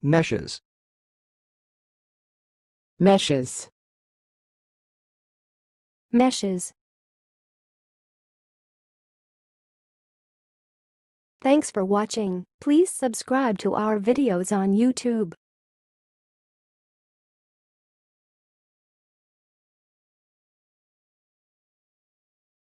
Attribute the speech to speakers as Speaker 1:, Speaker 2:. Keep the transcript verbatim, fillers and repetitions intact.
Speaker 1: Meshes.
Speaker 2: Meshes.
Speaker 3: Meshes. Thanks for watching. Please subscribe to our videos on YouTube.